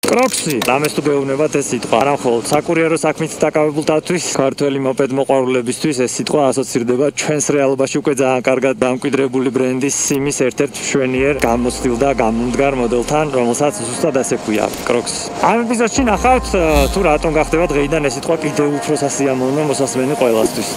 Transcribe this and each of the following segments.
კროქსი, ამას თუ გეუბნებათ ეს სიტყვა, არა მხოლოდ საკურიერო საქმით დაკავებულთათვის, ქართველი მოპედ მოყვარულებისთვის ეს სიტყვა ასოცირდება ჩვენს რეალობაში უკვე ძალიან კარგად დამკვიდრებული ბრენდის სიმის ერთ-ერთ მშვენიერ გამოცდილ და გამომდგარ მოდელთან, რომელსაც ზუსტად ასე ქვია, კროქსი. ამ ეპიზოდში ნახავთ თუ რატომ გახდება დღეიდან ეს სიტყვა კიდევ უფრო სასიამოვნო მოსასმენი ყველასთვის.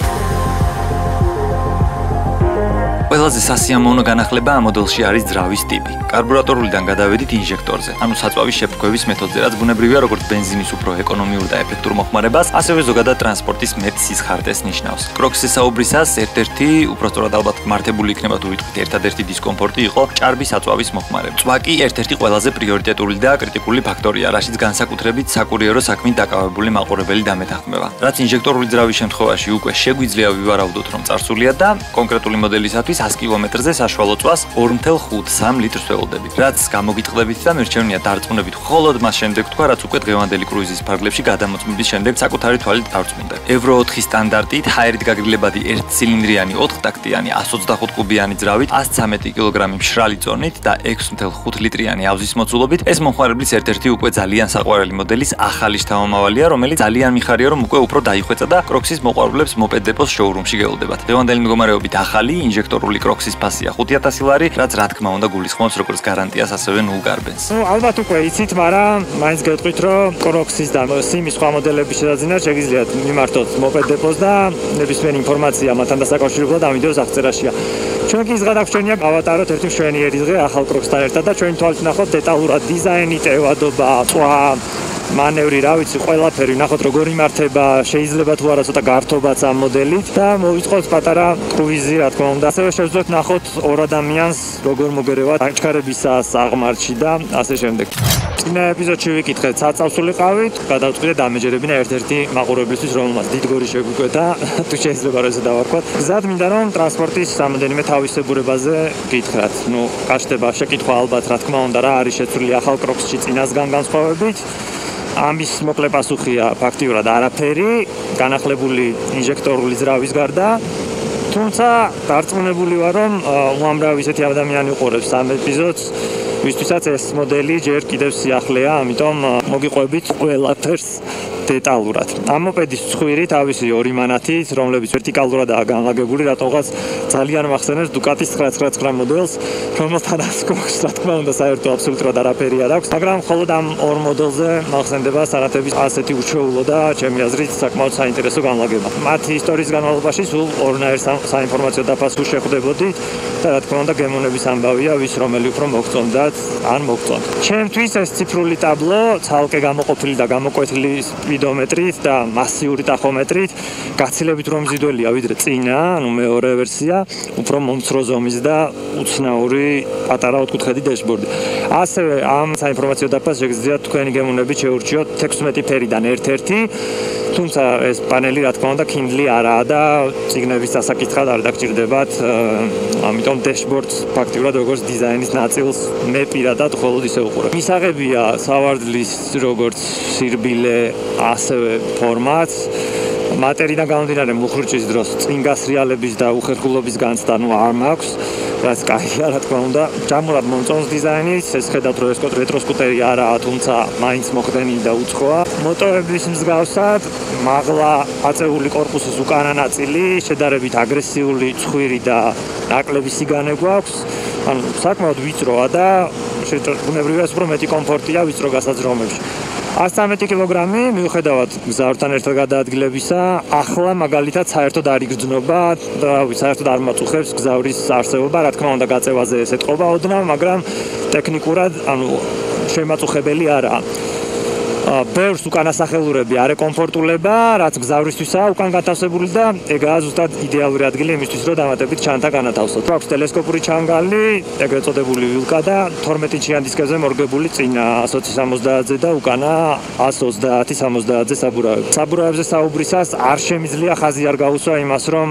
ყველაზე სასიამოვნო განახლება ამ მოდელში არის ძრავის ტიპი. კარბურატორულიდან გადავედით ინჟექტორზე, ანუ საწვავის შეფრქვევის მეთოდზე, რაც ბუნებრივია როგორც ბენზინის უფრო ეკონომიურ და ეფექტურ მოხმარებას, ასევე ზოგადად ტრანსპორტის მეტ სისხარტეს ნიშნავს. კროქსის საუბრისას ერთ-ერთი, უпростоრად ალბათ მართებული იქნება თუ ვიტყვით ერთადერთი დისკომფორტი იყო ჭარბი საწვავის მოხმარება. წვაკი ერთ-ერთი ყველაზე პრიორიტეტული და კრიტიკული ფაქტორია, რაშიც განსაკუთრებით საკურიერო საქმით დაკავებული მაყურებელი დამეთანხმება. რაც ინჟექტორული ძრავის შემთხვევაში უკვე შეგვიძლია ვივარაუდოთ, რომ წარსულია და კონკრეტული მოდელისათვის 100 კილომეტრზე საშუალო წვას 2.5-3 litrს ველოდებით. რაც გამოგიტყდებით და მერჩევნია დარწმუნებით მხოლოდ მას შემდეგ თქვა, რაც უკვე დღევანდელი კრუიზის ფარგლებში გადამოწმების შემდეგ საკუთარი თვალით დავწმინდა. Euro 4 სტანდარტით ჰაერით გაგრილებადი 1 ცილინდრიანი 4 ტაქტიანი 125 კუბიანი ძრავით 113 კილოგრამი მშრალი წონით და 6.5 ლიტრიანი ავზის მოცულობით ეს მომხმარებლის ერთ-ერთი უკვე ძალიან საყვარელი მოდელის ახალი შთამომავალია, რომელიც ძალიან მიხარია, რომ უკვე უფრო დაიხვეწა და კროქსის მოყვარულებს მოპედ დეპოს შოურუმში გეულდებათ. დღევანდელი მდგომარეობით ახალი ინჟექტორული კროქსის ფასია 5000 ლარი, რაც რა თქმა უნდა გულისხმობს როგორც გარანტიას, ასევე ნულგარბენს. ალბათ უკვე იცით, მაგრამ მაინც გეტყვით, რომ კროქსის და სიმის სხვა მოდელების შესაძინად შეგიძლიათ მიმართოთ მოპედ დეპოს და ნებისმიერი ინფორმაცია მათთან დასაკავშირებლად ამ ვიდეოს აღწერაშია. ჩვენ კი ზღადაგვრჩენია გავატაროთ ერთი მშვენიერი დღე ახალ კროქსთან ერთად და ჩვენი თვალით ნახოთ დეტალურად დიზაინი, ტევადობა, წვა, მანევრი, რა ვიცი, ყველაფერი ნახოთ როგორ იმართება, შეიძლება თუ არა ცოტა გართობაც ამ მოდელით და მოვიწყოთ პატარა კრუიზი, რა თქმა უნდა. ასევე შევძლოთ ნახოთ ორ ადამიანს როგორ მოგერევათ აჩქარებისას აღმართში და ასე შემდეგ. წინა ეპიზოდში ვიკითხეთ, საწავს ვიყავით, გადავწყვიტე დამეჯერებინა ერთ-ერთი მაყურებლისთვის, რომელმაც დიდგორი შეგვიკვეთა, თუ შეიძლება რომ ესე დავარქვათ. გზად მინდა რომ ტრანსპორტის რამდენიმე თავისებურებაზე გითხრათ. გაშტება შეკითხვა ალბათ, რა თქმა უნდა, რა არის შეცვლილი ახალ კროქსში წინასგან განსხვავებით. ამის მოკლე პასუხია ფაქტიურად არაფერი, განახლებული ინჟექტორული ძრავის გარდა. თუმცა დარწმუნებული ვარ, რომ უამრავი ისეთი ადამიანი უყურებს ამ ეპიზოდს, ვისთვისაც ეს მოდელი ჯერ კიდევ სიახლეა, ამიტომ მოგიყვებით ყველაფერს დეტალურად. ამ მოპედის ცხვირი თავისი 2 მანათით, რომლებიც ვერტიკალურადაა განლაგებული, რატომღაც ძალიან მახსენებს Ducati 999 მოდელს, რომელთანაც კროქსს რა თქმა უნდა საერთო აბსოლუტურად არაფერი არ აქვს, მაგრამ მხოლოდ ამ 2 მოდელზე მახსენდება სანათების ასეთი უჩვეულო და ჩემი აზრით საკმაოდ საინტერესო განლაგება. მათი ისტორიის განმავლობაში სულ ორნაირ საინფორმაციო დაფას შეხვდებოდით და რა თქმა უნდა გემოვნების ამბავია, ვის რომელი უფრო მოგწონდათ ან მოგწონთ. ჩემთვის ეს ციფრული ტაბლო ცალკე გამოყოფილი და გამოკვეთილი სპიდომეტრით და მასიური ტახომეტრით გაცილებით რომ მზიდველია ვიდრე წინა, ანუ მეორე ვერსია, უფრო მომცრო ზომის და უცნაური პატარა ოთხკუთხედი დაშბორდი. ასევე ამ საინფორმაციო დაფას შეგიძლიათ თქვენი გემოვნებით შეურჩიოთ 16 ფერიდან ერთ-ერთი, თუმცა ეს პანელი რა თქმა უნდა Kindle არაა და წიგნების დასაკითხად არ დაგჭირდებათ, ამიტომ დაშბორდს ფაქტიურად როგორც დიზაინის ნაწილს მე პირადად მხოლოდ ისე ვუყურებ. მისაღებია სავარდლის როგორც სირბილე, ასევე ფორმაც. მატერიდან გამომდინარე მუხრუჭის დროს წინგასრიალების და უხერხულობის განცდა არ მაქვს, რაც კაია, რა თქმა უნდა. ჯამურად მომწონს დიზაინიც, ეს ხედავთ რომ ეს რეტროსკუტერი არაა, თუმცა მაინც მოხდენი და უცხოა. მოტოების მსგავსად, მაღლა აწეული კორპუსის უკანა ნაწილი, შედარებით აგრესიული ცხვირი და ნაკლები სიგანე გვაქვს. ანუ საკმაოდ ვიწროა და ბუნებრივია უფრო მეტი კომფორტია ვიწრო გასაძრომებში. 113 კილოგრამი, მიუხედავად გზავრთან ერთად გადაადგილებისა, ახლა მაგალითად საერთოდ არ იგრძნობა და საერთოდ არ მაწუხებს გზავრის არსებობა, რა თქმა უნდა გაწევაზე ეს ეთყობა ოდნავ, მაგრამ ტექნიკურად, ანუ შემაწუხებელი არაა. ბევრს უკანასახელურები არ ეკომფორტულება, რაც გზავრისთვისაა უკან გათავსებული და ეგაა ზუსტად იდეალური ადგილი იმისთვის, რომ დამატებით ჩანთა განათავსოთ. აქვს ტელესკოპური ჩანგალი, ეგრეთ წოდებული ვილკა და 12 ინჩიან დისკებზე მორგებული წინა 120-ზე და უკანა 130-ზე საბურავები. საბურავებზე საუბრისას არ შემიძლია ხაზი არ გაუსვა იმას, რომ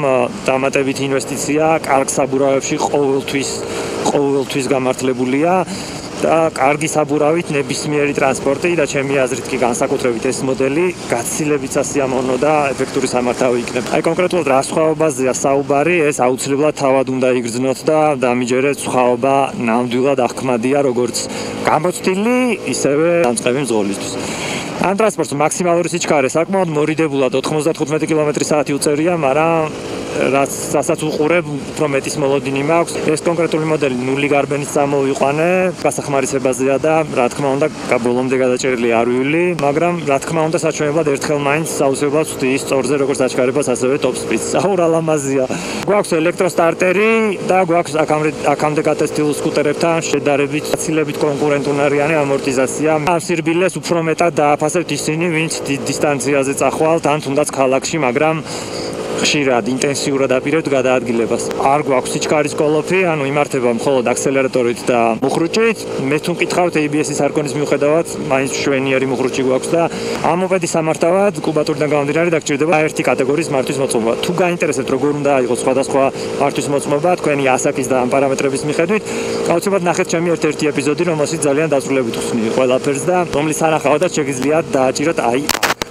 დამატებითი ინვესტიცია კარგ საბურავებში ყოველთვის გამართლებულია. და კარგი საბურავით ნებისმიერი ტრანსპორტი და ჩემი აზრით კი განსაკუთრებით ეს მოდელი გაცილებით სასიამოვნო და ეფექტური სამართავი იქნება. აი კონკრეტულად რა სხვაობაზეა საუბარი, ეს აუცილებლად თავად უნდა იგრძნოთ და დამიჯერეთ სხვაობა ნამდვილად აღქმადია როგორც გამოცდილი, ისევე დამწყები მძღოლისთვის. ამ ტრანსპორტს მაქსიმალური სიჩქარე საკმაოდ მორიდებულად 95 კმ/სთ უწევია, მაგრამ რასაც უყურებ, უფრო მეტის მოლოდინი მაქვს. ეს კონკრეტული მოდელი ნული გარბენის წამოვიყვანე, გასახმარისებაზეა და რა თქმა უნდა, ბოლომდე გადაჭერილი არ ვივლი, მაგრამ რა თქმა უნდა, საჩვენებლად ერთხელ მაინც აუცილებლად ვხდი ის სწორზე, როგორც აჩქარებას, ასევე top speed-ს. აურალამაზია. გვაქვს ელექტროსტარტერი და გვაქვს აქამდე გატესტილ სკუტერებთან შედარებით ცილებით კონკურენტუნარიანი ამორტიზაცია. ამ სირბილეს უფრო მეტად დააფასებთ ისინი, ვინც დიდ დისტანციაზე წახვალთ, ან თუნდაც ქალაქში, მაგრამ ხშირად ინტენსიურად აპირებთ გადაადგილებას. არ გვაქვს სიჩქარის კოლოფი, ანუ იმართება მხოლოდ აქსელერატორით და მუხრუჭით. მე თუ მკითხავთ ABS-ის არქონის მიუხედავად, მაინც შვენიერი მუხრუჭი გვაქვს და ამ მოპედის სამართავად კუბატურიდან გამომდინარე დაგჭირდება ერთი კატეგორიის მართვის მოწმობა. თუ გაინტერესებთ როგორ უნდა იყოს სხვადასხვა მართვის მოწმობა, თქვენი ასაკის და ამ პარამეტრების მიხედვით, აუცილებლად ნახეთ ჩემი ერთ-ერთი ეპიზოდი, რომელშიც ძალიან დაწვრილებით ხსნი ყველაფერს და რომლის სანახავადაც შეგიძლიათ დააჭიროთ აი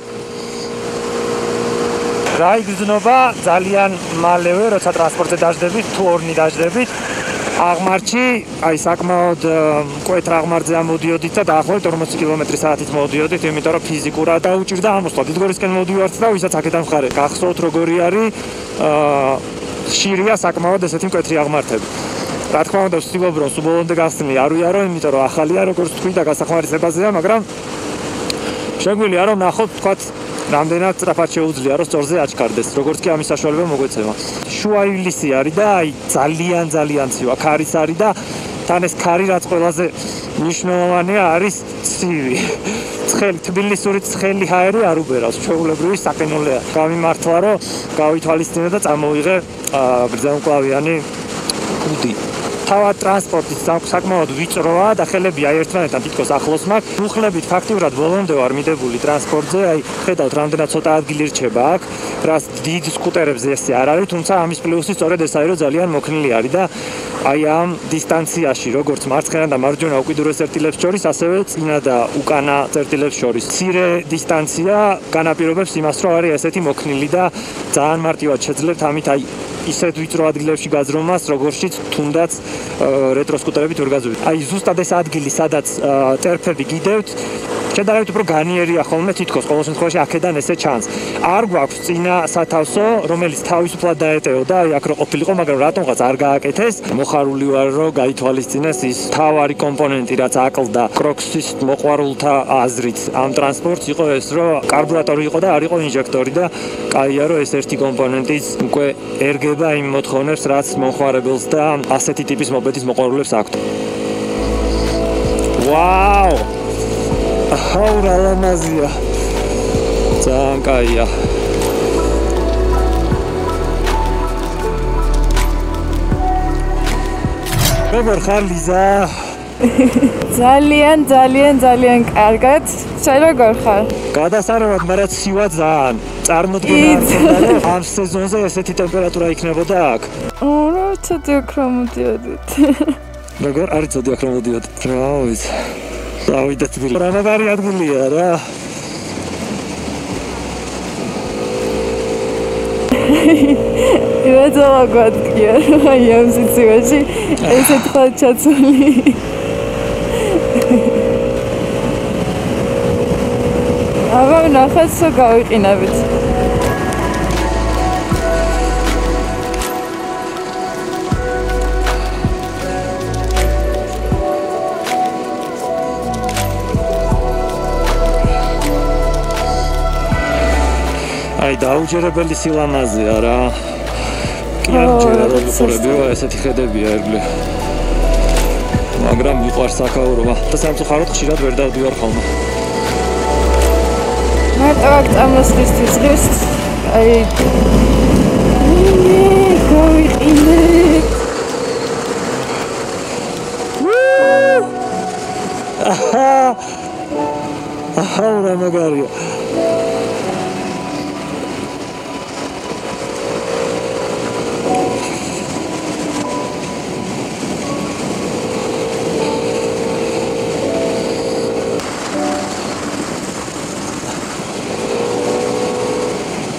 რა იგრძნობა ძალიან მალევე, როცა ტრანსპორტზე დაждდებით, თუ ორნი დაждდებით, აღმართში, აი საკმაოდ მკვეთრ აღმართზე ამოდიოდით და დაახლოებით 40 კმ/სთ-ით მოდიოდით, იმიტომ რომ ფიზიკურად დაუჭირდა ამოსვლა. დიდგორისკენ მოდივართ და ვისაც აქედან მხარე გახსოვთ როგორი არის, ხშირია საკმაოდ ესეთი მკვეთრი აღმართები. რა თქმა უნდა, ვცდილობ რომ სულ გახსნილი არ ვიარო, იმიტომ რომ ახალია, როგორც თქვი და გასახმარისებაზეა, მაგრამ შეგვიძლია რომ ნახოთ, თქვათ რამდენად სწრაფად შეუძლია რომ სწორზე აჩქარდეს, როგორც კი ამის საშუალება მოგვეცემა. შუა ივლისი არის და აი ძალიან ცივა ქარის არის და თან ეს ქარი რაც ყველაზე მნიშვნელოვანია არის ცივი. ცხელი თბილისური ცხელი ჰაერი არ უბერავს, ჩვეულებრივი საყინულეა. გამიმართლა რომ გავითვალისწინე და წამოვიღე გრძელმკლავიანი კუდი. თავად ტრანსპორტი საკმაოდ ვიწროა და ხელებია ერთმანეთთან თითქოს ახლოს მაქვს. მუხლებით ფაქტიურად ბოლომდე ვარ მიდებული ტრანსპორტზე, აი ხედავთ რამდენად ცოტა ადგილი რჩება აქ, რაც დიდ სკუტერებზე ესე არ არის, თუმცა ამის პლუსი სწორედ ეს არის, რომ ძალიან მოქნილი არის და აი ამ დისტანციაში, როგორც მარცხენა და მარჯვენა უკიდურეს წერტილებს შორის, ასევე წინა და უკანა წერტილებს შორის. მცირე დისტანცია განაპირობებს იმას, რომ არის ესეთი მოქნილი და ძალიან მარტივად შეძლებთ ამით აი ისეთ ვიწრო ადგილებში გაძრომას, როგორშიც თუნდაც რეტროსკუტერებით ვერ გაძვით. აი ზუსტად ეს ადგილი, სადაც ტერფები გიდევთ, შედარებით უფრო განიერია ხოლმე თითქოს ყოველ შემთხვევაში აქედან ესე ჩანს. არ გვაქვს წინა სათავსო, რომელიც თავისუფლად დაეტეო და აი აქ რო ყოფილიყო, მაგრამ რატომღაც არ გააკეთეს. მოხარული ვარ, რომ გაითვალისწინეს ის თავარი კომპონენტი, რაც აკლდა კროქსის მოყვარულთა აზრით ამ ტრანსპორტს იყო ეს, რომ კარბურატორი იყო და არ იყო ინჟექტორი და კაია, რომ ეს ერთი კომპონენტიც უკვე ერგება იმ მოთხოვნებს, რაც მომხმარებელს და ასეთი ტიპის მოპედის მოყვარულებს აქვთ. ვაუ! აურალამაზია. ძალიან კაია. როგორ ხარ ლიზა? ძალიან კარგად. შენ როგორ ხარ? გადასარევად, მაგრამ ცივა ძალიან. წარმოდგენა არ მქონდა, რომ ამ სეზონზე ესეთი ტემპერატურა იქნებოდა აქ. რა ცოტა აქ რა მოდიოდით. როგორ არის ცოტა აქ რა მოდიოდით? რა ვიცი. დავიდა თბილი. რა მაგარი ადგილია რა. რა დავაგვადგია აი ამ სიტუაციაში ესეთ ხალ ჩაცული. აბა ნახეთ სო გავიყინებით. აი დაუჯერებელი სილამაზეა რა. კი არ ჯერა რომ ვიყურებიო ესეთი ხედებია ერგლე. მაგრამ მიყვარს აქაურობა და სამწუხაროდ ხშირად ვერ დავდივარ ხოლმე. მარტო აქ წამოსვლისთვის დღეს აი გავიყინე. აჰა რა მაგარია.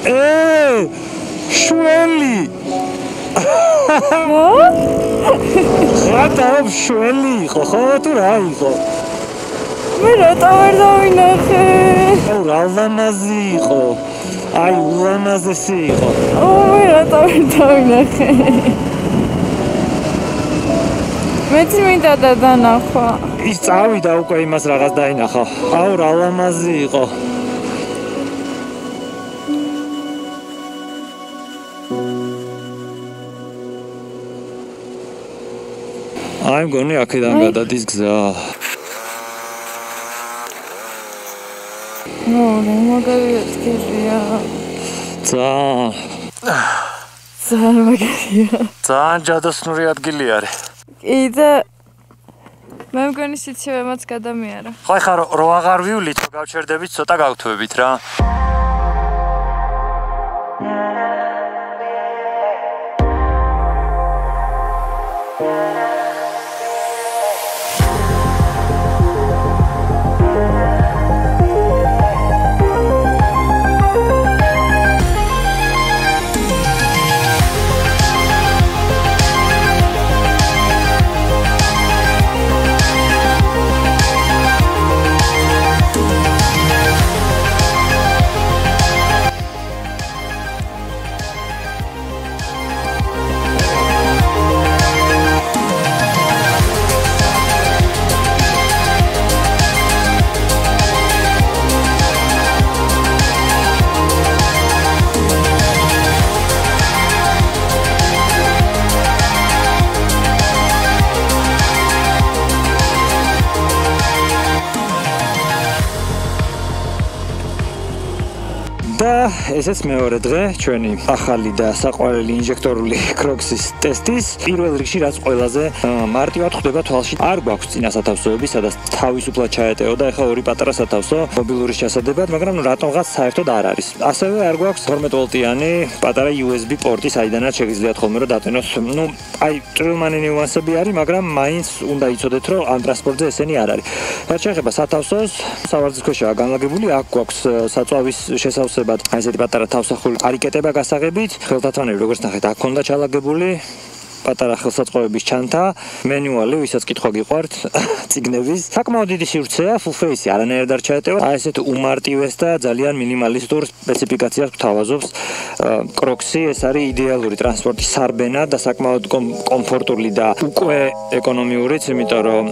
შველი რატო შველი იყო ხო თუ რა იყო მე რატო ვერ დავინახე რა ლამაზი იყო აი ულამაზესი იყო მე რატო ვერ დავინახე მეც მინდა დანახვა ის წავიდა უკვე იმას რაღაც დაინახა აუ რა ლამაზი იყო აი მგონი აქედან გადადის გზა მაგარია სკერია ძალიან მაგარია ძალიან ჯადოსნური ადგილი არის კი და მე მგონი სიცივემაც გადამიარა ხო ხა რო აღარ ვივლით რო გავჩერდებით ცოტა გავთვებით რა და ესეც მეორე დღე ჩვენი ახალი და საყვარელი ინჟექტორული Crocs-ის ტესტის პირველ რიგში რაც ყველაზე მარტივად ხდება თვალში არ გვაქვს წინა სათავსოები სადაც თავისუფლად ჩაეტეო და ეხლა ორი პატარა სათავსო მობილურის ჩასადებად მაგრამ რატომღაც საერთოდ არ არის ასევე არ გვაქვს 12 ვოლტიანი პატარა USB პორტი საიდანაც შეგიძლიათ ხოლმე რომ დატვინოთ აი წვრილმანი ნიუანსები არის მაგრამ მაინც უნდა იცოდეთ რომ ამ ტრანსპორტზე ესენი არ არის რაც შეეხება სათავსოს სავარცხლოშია განლაგებული აქ გვაქვს საწვავის შესავსება აი ესეთი პატარა თავსახური არიკეტება გასაღებით ხელთათვანები როგორც ნახეთ აქ ქონდა ჩალაგებული პატარა ხელსაწყოების ჩანთა მენუალი ვისაც კითხვა გიყვართ ციგნების საკმაოდ დიდი სივრცეა full face არანაირად არ ჩაეტევა აი ესეთ უმარტივეს და ძალიან მინიმალისტურ სპეციფიკაციას გვთავაზობს Crocs-ი ეს არის იდეალური ტრანსპორტის სარბენა და საკმაოდ კომფორტული და უკვე ეკონომიურიც იმიტომ რომ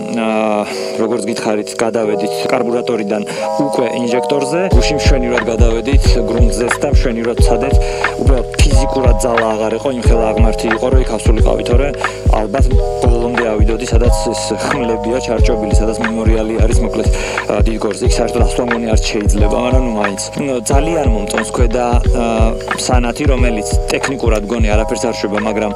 როგორც გითხარით გადავედით კარბურატორიდან უკვე ინჟექტორზე გუში მშვენივრად გადავედით გრუნტზეც და მშვენივრად ვცადეთ უბრალოდ ფიზიკურად ძალა აღარ იყო იმ ხელა აღმართი იყო რომ იქ ავსულიყავით თორე ალბათ ბოლომდე ავიდოდი სადაც ეს ხმლებია ჩარჭობილი სადაც მემორიალი არის მოკლედ დიდგორზე იქ საერთოდ ასვამონი არ შეიძლება მაგრამ ნუ მაინც ძალიან მომწონს ქვედა სანათი რომელიც ტექნიკურად გონი არაფერს არ შვება მაგრამ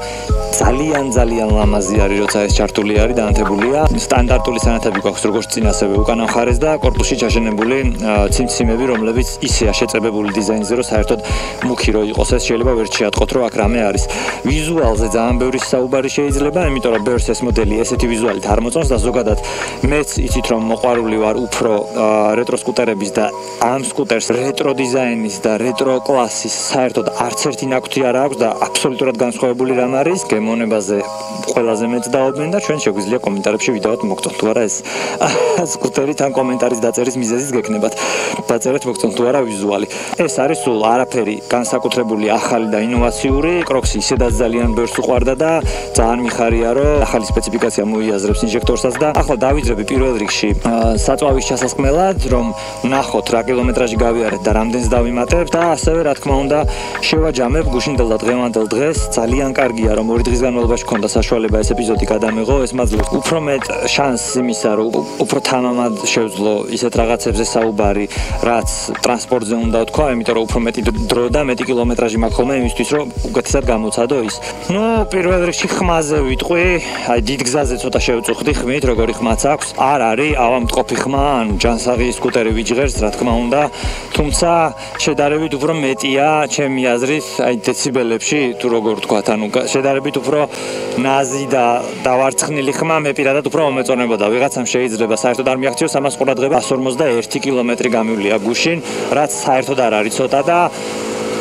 ძალიან ლამაზი არის როცა ეს ჩართული არის და ანთებულია სტანდარტული სანათები გვაქვს როგორც წინ ასევე უკანა მხარეს და კორპუსში ჩაშენებული ციმციმები რომლებიც ისეა შეწებებული დიზაინზე რომ საერთოდ მუქი რო იყოს ეს შეიძლება ვერ შეატყოთ რომ აქ რამე არის ვიზუალზე ძალიან ბევრი საუბარი შეიძლება იმიტომ რომ ბევრს ეს მოდელი ესეთი ვიზუალით არ მოწონს და ზოგადად მეც იცით რომ მოყვარული ვარ უფრო რეტრო სკუტერების და ამ სკუტერს რეტრო დიზაინის და რეტრო კლასის საერთოდ არც ერთი ნაკვთი არ აქვს და აბსოლუტურად განსხვავებული რამ არის გემოვნებაზე ყველაზე მეც დაობენ და ჩვენ შეგვიძლია კომენტარებში ვიდეოთ მოგწონთ თუ არა ეს სკუტერი თან კომენტარის დაწერის მიზეზიც გექნებათ დაწერეთ მოგწონთ თუ არა ვიზუალი ეს არის სულ არაფერი განსაკუთრებული ახალი და ინოვაციური Crocs-ი ისედაც ძალიან ბევრს უყვარდა და ძალიან მიხარია რომ ახალი სპეციფიკაცია მოიაზრებს ინჟექტორსაც და ახლა დავიძრები პირველ რიგში საწვავის ჩასასხმელად რომ ნახოთ რა კილომეტრაჟი გავიარეთ და რამდენს დავიმატებ და ასევე რა თქმა უნდა შევაჯამებ გუშინდელ და დღევანდელ დღეს ძალიან კარგია რომ ორი დღის განმავლობაში ქონდა საშუალება ეს ეპიზოდი გადამეღო ეს მაძლევს უფრო მეტ შანსს იმისა რომ უფრო თამამად შევძლო ისეთ რაღაცებზე საუბარი რაც ტრანსპორტზე უნდა თქვა იმიტომ რომ უფრო მეტი დრო და მეტი კილომეტრაჟი მაქვს ხოლმე იმისთვის რომ უკეთესად გამოცადო ის ნუ პირველ რიგში ხმაზე ვიტყვი აი დიდ გზაზე ცოტა შევწუხდი ხმით როგორი ხმაც აქვს არ არის ავამტყოფი ხმა ანუ ჯანსაღი სკუტერი ვიჯღერს რა თქმა უნდა თუმცა შედარებით უფრო მეტია ჩემი აზრით აი დეციბელებში თუ როგორ ვთქვათ ანუ შედარებით უფრო ნაზი და დავარცხნილი ხმა მე პირადად უფრო მომეწონებოდა ვიღაცამ შეიძლება საერთოდ არ მიაღწიოს ამას ყურადღება 151 კილომეტრი გამივლია გუშინ რაც საერთოდ არ არის ცოტა და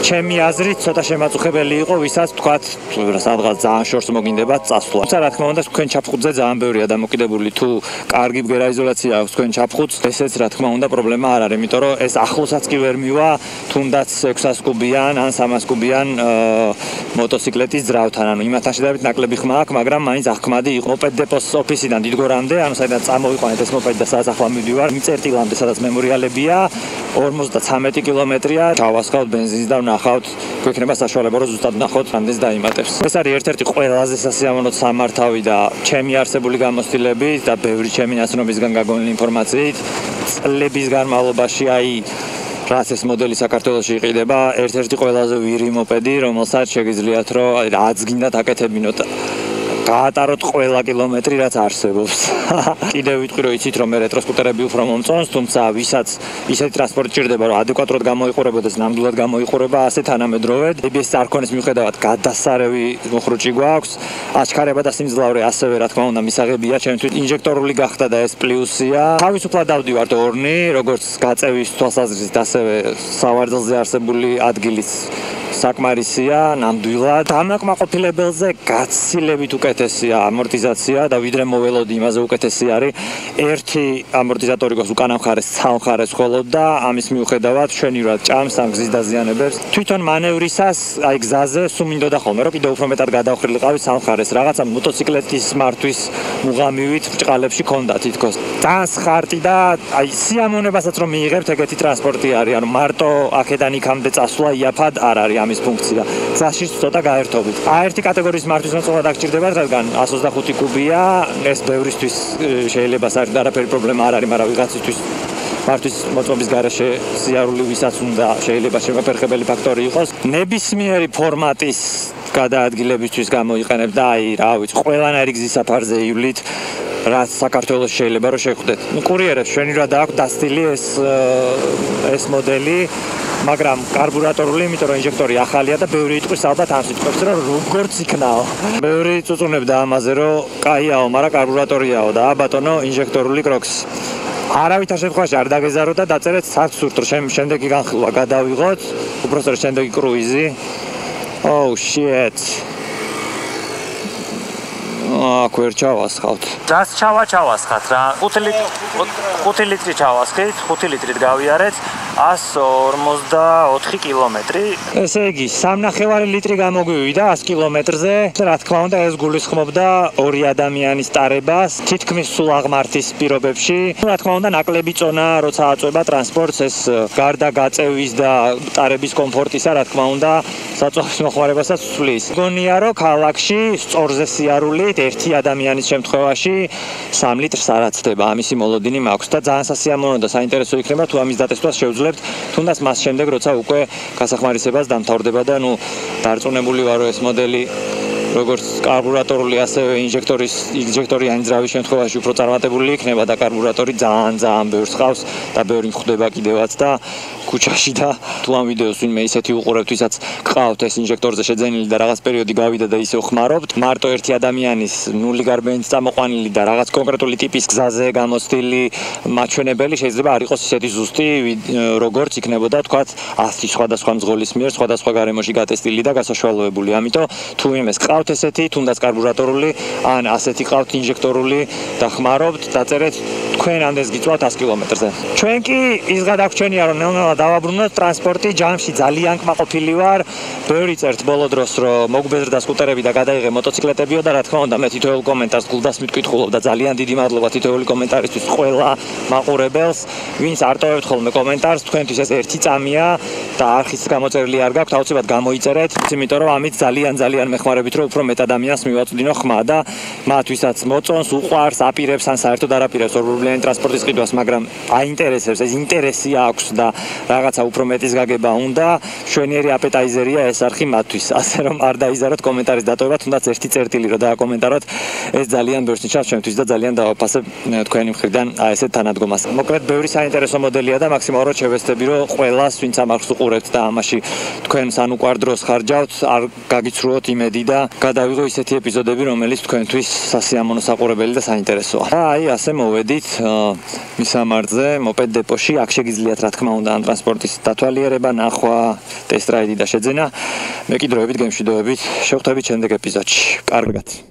ჩემი აზრით ცოტა შემაწუხებელი იყო, ვისაც თქვათ, სადღაც ძალიან შორს მოგინდებათ წასვლა. თუმცა რა თქმა უნდა, თქვენ ჩაფხუტზე ძალიან ბევრია დამოკიდებული, თუ კარგი ბგერაიზოლაცია აქვს თქვენ ჩაფხუტს, ესეც რა თქმა უნდა პრობლემა არ არის, იმიტომ რომ ეს ახლოსაც კი ვერ მივა, თუნდაც 600 კუბიან ან 300 კუბიან მოტოციკლეთის ძრავთან, ანუ იმათთან შედარებით ნაკლები ხმა აქვს, მაგრამ მაინც აღქმადი იყო. მოპედ დეპოს ოფისიდან დიდგორამდე, ანუ საიდანაც წამოვიყვანეთ ეს მოპედი და სადაც ახლა მივდივარ, მიწერტილამდე, სადაც მემორიალებია, 53 კილომეტრია, ჩავასხავთ ბენზინს და ვნახავთ, გვექნება საშუალება რომ ზუსტად ვნახოთ რამდენს დაიმატებს. ეს არის ერთ-ერთი ყველაზე სასიამოვნო სამართავი და ჩემი არსებული გამოცდილებით და ბევრი ჩემი ნაცნობისგან გაგონილი ინფორმაციით წლების განმავლობაში რაც ეს მოდელი საქართველოში იყიდება, ერთ-ერთი ყველაზე ვირი მოპედი, რომელსაც შეგიძლიათ რომ რაც გინდათ აკეთებინოთ. გაატაროთ ყველა კილომეტრი რაც არსებობს. კიდევ ვიტყვი რომ იცით რომ მე რეტროსკუტერები უფრო მომწონს, თუმცა ვისაც ისეთი ტრანსპორტი ჭირდება რომ ადეკვატურად გამოიყურებოდეს, ნამდვილად გამოიყურება, ასე თანამედროვედ. ABS არქონის მიუხედავად გადასარევი მოხრუჭი გვაქვს. აჩქარება და სიმძლავრე ასევე რა თქმა უნდა მისაღებია, ჩემთვის ინჟექტორული გახდა და ეს პლუსია. თავისუფლად დავდივართ ორნი, როგორც გაწევის თვალსაზრისით, ასევე სავარძელზე არსებული ადგილის საკმარისია, ნამდვილად. დამაკმაყოფილებელზე გაცილებით უკეთესია ამორტიზაცია და ვიდრე მოველოდი იმაზე უკეთესი არის. ერთი ამორტიზატორი გვაქვს უკანა მხარეს, ცალ მხარეს მხოლოდ და ამის მიუხედავად მშვენივრად ჭამს ამ გზის დაზიანებებს. თვითონ მანევრისას, აი გზაზე სულ მინდოდა ხოლმე რომ კიდევ უფრო მეტად გადავხრილიყავი ცალ მხარეს. რაღაცა მოტოციკლეთის მართვის მუღამივით ბრჭყალებში ქონდა თითქოს. ძალიან სხარტი და აი სიამოვნებასაც რომ მიიღებთ, ეგეთი ტრანსპორტი არის. ანუ მარტო აქედან იქამდე წასვლა იაფად არ არის ამის ფუნქცია. გზაში ცოტა გაერთობით. ერთი კატეგორიის მართვის მოწყობა დაგჭირდებათ, რადგან 125 კუბია, ეს ბევრისთვის შეიძლება საერთოდ არაფერი პრობლემა არ არის, მაგრამ ვიღაცისთვის მართვის მოწყობის გარეშე სიარული ვისაც უნდა შეიძლება შემოფერხებელი ფაქტორი იყოს. ნებისმიერი ფორმატის გადაადგილებისთვის გამოიყენებ და აი რა ვიცი, ყველანაირი გზის საფარზე ივლით, რაც საქართველოს შეიძლება რომ შეხვდეთ. კურიერებს მშვენივრად აქვს დასტილი ეს მოდელი, მაგრამ კარბურატორული, იმიტომ რომ ინჟექტორი ახალია და ბევრი იტყვის ალბათ ამ სიტყვებს, რომ როგორც იქნაო. ბევრი წუწუნებდა ამაზე, რომ კაიაო, მაგრამ კარბურატორიაო და ბატონო ინჟექტორული კროქსი. არავითარ შემთხვევაში არ დაგეზარო და დაწერეთ საცურთ, რომ შემდეგი განხილვა გადავიღოთ, უბრალოდ შემდეგი კრუიზი. Oh shit. Queer ჩავასხავთ. დას ჩავასხათ რა. 5 ლიტრი ჩავასხით, 5 ლიტრით გავიარეთ 154 კილომეტრი. ესე იგი, 3.5 ლიტრი გამოგვივიდა 100 კილომეტრზე. რა თქმა უნდა, ეს გულისხმობდა ორი ადამიანის ტარებას, თითქმის სულ აღმართის პირობებში. რა თქმა უნდა, ნაკლები წონა, როცა აწვება ტრანსპორტს, ეს გარდა გაწევის და ტარების კომფორტისა, რა თქმა უნდა, საწვავის მოხმარებასაც ცვლის. გონია, რომ ქალაქში სწორზე სიარულით ერთი ადამიანის შემთხვევაში 3 litrს არ აცდება, ამისი მოლოდინი მაქვს და ძალიან სასიამოვნო და საინტერესო იქნება თუ ამის დატესტვას შევძლებთ, თუნდაც მას შემდეგ როცა უკვე გასახმარისებას დამთავრდება და ნუ დარწმუნებული ვარ რომ ეს მოდელი როგორც კარბურატორული, ასევე ინჟექტორიანი ძრავის შემთხვევაში უფრო წარმატებული იქნება და კარბურატორი ძალიან ბევრს ხავს და ბევრი მხვდება კიდევაც და ქუჩაში და თუ ამ ვიდეოს ვინმე ისეთი უყურებთ, ვისაც გყავთ ეს ინჟექტორზე შეძენილი და რაღაც პერიოდი გავიდა და ისე ხმარობთ, მარტო ერთი ადამიანის ნული გარბენით წამოყვანილი და რაღაც კონკრეტული ტიპის გზაზე გამოცდილი მაჩვენებელი შეიძლება არ იყოს ისეთი ზუსტი, როგორც იქნებოდა თქვათ 100 სხვადასხვა მძღოლის მიერ სხვადასხვა გარემოში გატესტილი და გასაშუალოებული. ამიტომ თუ ვინმეს ყავთ ესეთი, თუნდაც კარბურატორული, ან ასეთი ყავთ ინჟექტორული და ხმარობთ, დაწერეთ თქვენ ამდენს გიწვავთ 100 კილომეტრზე. ჩვენ კი ის გადაგვჩენია რომ ნელ-ნელა დავაბრუნოთ ტრანსპორტი, ჯამში ძალიან კმაყოფილი ვარ. ბევრი წერთ ბოლო დროს რომ მოგვბეზრდა სკუტერები და გადაიღე მოტოციკლეტებიო და რა თქმა უნდა მე თითოეულ კომენტარს გულდას მიტკითხულობ და ძალიან დიდი მადლობა თითოეული კომენტარისთვის ყველა მაყურებელს, ვინც არტოვებთ ხოლმე კომენტარს, თქვენთვის ეს ერთი წამია და არხის გამოწერილი არ გაქვთ, აუცილებლად გამოიწერეთ, იმიტომ რომ ამით ძალიან მეხმარებით რომ უფრო მეტ ადამიანს მივაწვდინო ხმა და მათ ვისაც მოწონს, უყვარს, აპირებს ან საერთოდ არ აპირებს ორბლიანი ტრანსპორტის ყიდვას, მაგრამ აინტერესებს, ეს ინტერესი აქვს და რაღაცა უფრო მეტის გაგება უნდა, შვენიერი აპეტაიზერია ეს არხი მათთვის, ასე რომ არ დაიზაროთ კომენტარის დატოვება, თუნდაც ერთი წერტილი რომ დააკომენტაროთ, ეს ძალიან ბევრს ნიშნავს ჩემთვის და ძალიან დავაფასებ თქვენი მხრიდან ესეთ თანადგომას. მოკლედ ბევრი საინტერესო მოდელია და მაქსიმალურად შევეცდები რომ ყველას, ვინც ამ არხს უყურებთ და ამაში თქვენს ან უყვარ დროს ხარჯავთ, არ გაგიცრუოთ იმედი და გადავიღო ისეთი ეპიზოდები, რომელიც თქვენთვის სასიამოვნო საყურებელი და საინტერესოა. აი, ასე მოვედით მისამართზე, მოპედ დეპოში, აქ შეგიძლიათ რა თქმა უნდა ამ ტრანსპორტის დათვალიერება, ნახვა, ტესტ-რაიდი და შეძენა. მე კი დროებით გემშვიდობებით შევხვდებით შემდეგ ეპიზოდში. კარგად.